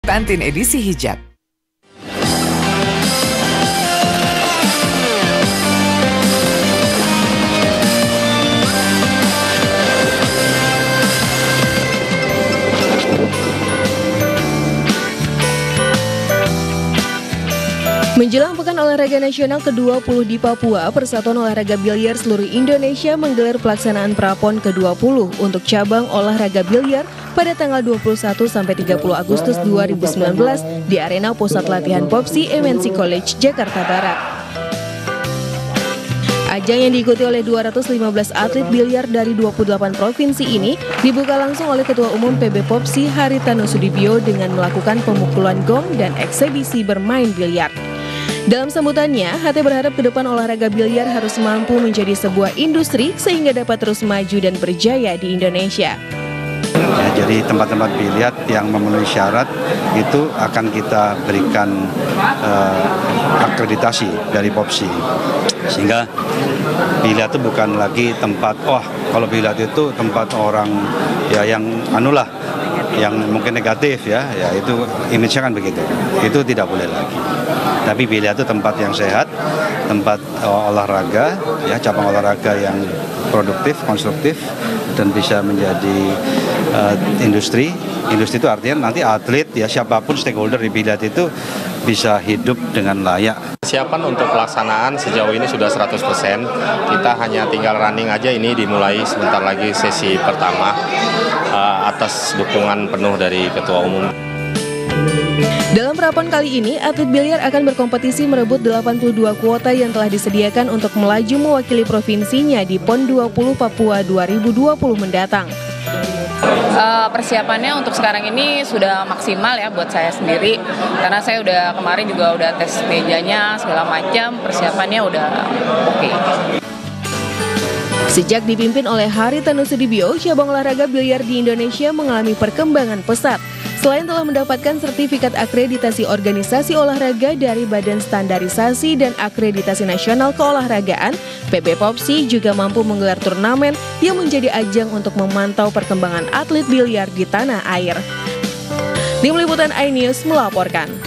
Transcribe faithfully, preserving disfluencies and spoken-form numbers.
Kantin edisi Hijab. Menjelang Pekan Olahraga Nasional ke dua puluh di Papua, Persatuan Olahraga Biliar Seluruh Indonesia menggelar pelaksanaan Prapon ke dua puluh untuk cabang olahraga biliar pada tanggal dua puluh satu sampai tiga puluh Agustus dua ribu sembilan belas di arena Pusat Latihan Popsi M N C College, Jakarta Barat. Ajang yang diikuti oleh dua ratus lima belas atlet biliar dari dua puluh delapan provinsi ini dibuka langsung oleh Ketua Umum P B Popsi Haritanu Sudibyo dengan melakukan pemukulan gong dan eksebisi bermain biliar. Dalam sambutannya, H T berharap ke depan olahraga biliar harus mampu menjadi sebuah industri sehingga dapat terus maju dan berjaya di Indonesia. Ya, jadi tempat-tempat biliar yang memenuhi syarat itu akan kita berikan uh, akreditasi dari Popsi, sehingga biliar itu bukan lagi tempat, wah kalau biliar itu tempat orang ya yang anulah, yang mungkin negatif ya, ya itu image-nya kan begitu. Itu tidak boleh lagi. Tapi biliar itu tempat yang sehat, tempat uh, olahraga, ya cabang olahraga yang produktif, konstruktif, dan bisa menjadi uh, industri. Industri itu artinya nanti atlet, ya siapapun stakeholder di biliar itu bisa hidup dengan layak. Persiapan untuk pelaksanaan sejauh ini sudah seratus persen. Kita hanya tinggal running aja, ini dimulai sebentar lagi sesi pertama uh, atas dukungan penuh dari Ketua Umum. Dalam Prapon kali ini, atlet biliar akan berkompetisi merebut delapan puluh dua kuota yang telah disediakan untuk melaju mewakili provinsinya di PON dua puluh Papua dua ribu dua puluh mendatang. Uh, persiapannya untuk sekarang ini sudah maksimal ya buat saya sendiri, karena saya udah kemarin juga udah tes mejanya segala macam, persiapannya udah oke. Okay. Sejak dipimpin oleh Haritanu Sudibyo, cabang olahraga biliar di Indonesia mengalami perkembangan pesat. Selain telah mendapatkan sertifikat akreditasi organisasi olahraga dari Badan Standarisasi dan Akreditasi Nasional Keolahragaan, P B Popsi juga mampu menggelar turnamen yang menjadi ajang untuk memantau perkembangan atlet biliar di tanah air. Tim Liputan iNews melaporkan.